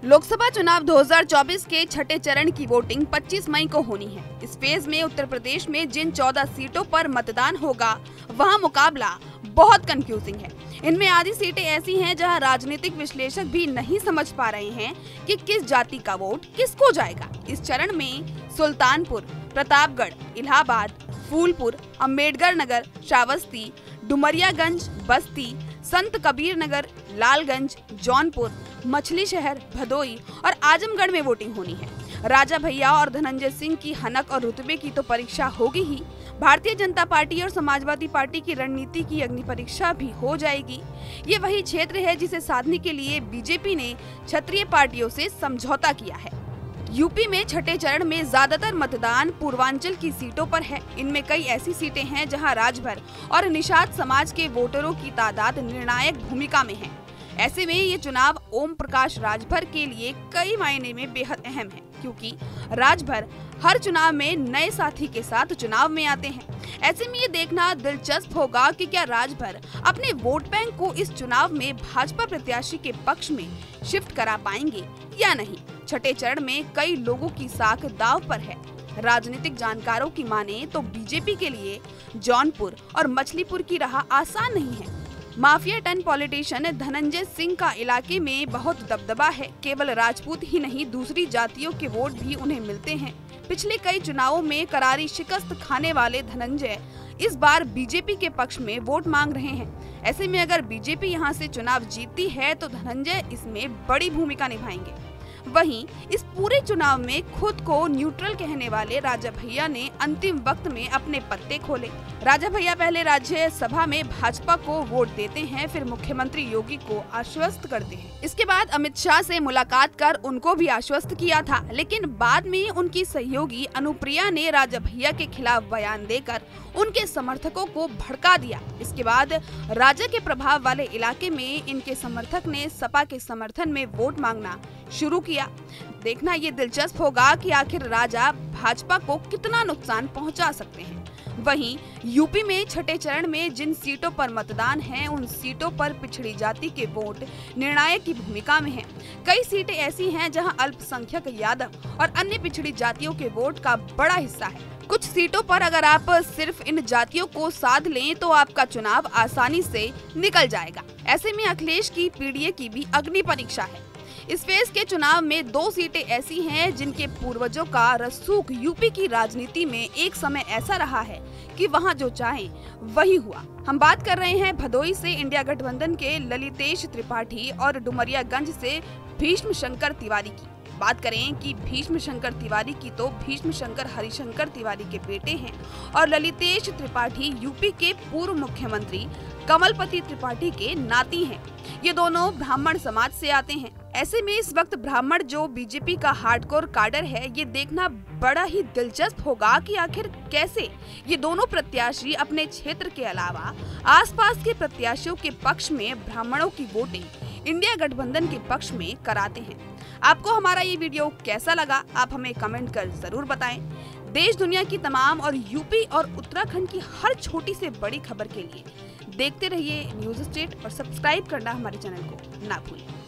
लोकसभा चुनाव 2024 के छठे चरण की वोटिंग 25 मई को होनी है। इस फेज में उत्तर प्रदेश में जिन 14 सीटों पर मतदान होगा वहां मुकाबला बहुत कंफ्यूजिंग है। इनमें आधी सीटें ऐसी हैं जहां राजनीतिक विश्लेषक भी नहीं समझ पा रहे हैं कि किस जाति का वोट किसको जाएगा। इस चरण में सुल्तानपुर, प्रतापगढ़, इलाहाबाद, फूलपुर, अम्बेडकर नगर, श्रावस्ती, डुमरियागंज, बस्ती, संत कबीर नगर, लालगंज, जौनपुर, मछली शहर, भदोई और आजमगढ़ में वोटिंग होनी है। राजा भैया और धनंजय सिंह की हनक और रुतबे की तो परीक्षा होगी ही, भारतीय जनता पार्टी और समाजवादी पार्टी की रणनीति की अग्नि परीक्षा भी हो जाएगी। ये वही क्षेत्र है जिसे साधने के लिए बीजेपी ने क्षेत्रीय पार्टियों से समझौता किया है। यूपी में छठे चरण में ज्यादातर मतदान पूर्वांचल की सीटों पर है। इनमें कई ऐसी सीटें हैं जहां राजभर और निषाद समाज के वोटरों की तादाद निर्णायक भूमिका में है। ऐसे में ये चुनाव ओम प्रकाश राजभर के लिए कई मायने में बेहद अहम है, क्योंकि राजभर हर चुनाव में नए साथी के साथ चुनाव में आते हैं। ऐसे में ये देखना दिलचस्प होगा कि क्या राजभर अपने वोट बैंक को इस चुनाव में भाजपा प्रत्याशी के पक्ष में शिफ्ट करा पाएंगे या नहीं। छठे चरण में कई लोगों की साख दांव पर है। राजनीतिक जानकारों की माने तो बीजेपी के लिए जौनपुर और मछलीपुर की राह आसान नहीं है। Mafia turn politician Dhananjay Singh का इलाके में बहुत दबदबा है। केवल राजपूत ही नहीं, दूसरी जातियों के वोट भी उन्हें मिलते हैं। पिछले कई चुनावों में करारी शिकस्त खाने वाले धनंजय इस बार बीजेपी के पक्ष में वोट मांग रहे हैं। ऐसे में अगर बीजेपी यहां से चुनाव जीतती है तो धनंजय इसमें बड़ी भूमिका निभाएंगे। वहीं इस पूरे चुनाव में खुद को न्यूट्रल कहने वाले राजा भैया ने अंतिम वक्त में अपने पत्ते खोले। राजा भैया पहले राज्यसभा में भाजपा को वोट देते हैं, फिर मुख्यमंत्री योगी को आश्वस्त करते हैं। इसके बाद अमित शाह से मुलाकात कर उनको भी आश्वस्त किया था, लेकिन बाद में उनकी सहयोगी अनुप्रिया ने राजा भैया के खिलाफ बयान देकर उनके समर्थकों को भड़का दिया। इसके बाद राजा के प्रभाव वाले इलाके में इनके समर्थक ने सपा के समर्थन में वोट मांगना शुरू किया। देखना ये दिलचस्प होगा कि आखिर राजा भाजपा को कितना नुकसान पहुंचा सकते हैं। वहीं यूपी में छठे चरण में जिन सीटों पर मतदान है, उन सीटों पर पिछड़ी जाति के वोट निर्णायक की भूमिका में हैं। कई सीटें ऐसी हैं जहां अल्पसंख्यक यादव और अन्य पिछड़ी जातियों के वोट का बड़ा हिस्सा है। कुछ सीटों पर अगर आप सिर्फ इन जातियों को साध लें तो आपका चुनाव आसानी से निकल जाएगा। ऐसे में अखिलेश की पीडीए की भी अग्नि परीक्षा है। इस फेज के चुनाव में 2 सीटें ऐसी हैं जिनके पूर्वजों का रसूख यूपी की राजनीति में एक समय ऐसा रहा है कि वहां जो चाहे वही हुआ। हम बात कर रहे हैं भदोई से इंडिया गठबंधन के ललितेश त्रिपाठी और डुमरियागंज से भीष्म शंकर तिवारी की। बात करें कि भीष्म शंकर तिवारी की तो भीष्म शंकर हरिशंकर तिवारी के बेटे हैं और ललितेश त्रिपाठी यूपी के पूर्व मुख्यमंत्री कमलपति त्रिपाठी के नाती हैं। ये दोनों ब्राह्मण समाज से आते हैं। ऐसे में इस वक्त ब्राह्मण जो बीजेपी का हार्डकोर काडर है, ये देखना बड़ा ही दिलचस्प होगा कि आखिर कैसे ये दोनों प्रत्याशी अपने क्षेत्र के अलावा आसपास के प्रत्याशियों के पक्ष में ब्राह्मणों की वोटिंग इंडिया गठबंधन के पक्ष में कराते हैं। आपको हमारा ये वीडियो कैसा लगा, आप हमें कमेंट कर जरूर बताएं। देश दुनिया की तमाम और यूपी और उत्तराखंड की हर छोटी से बड़ी खबर के लिए देखते रहिए न्यूज़ स्टेट और सब्सक्राइब करना हमारे चैनल को ना भूलें।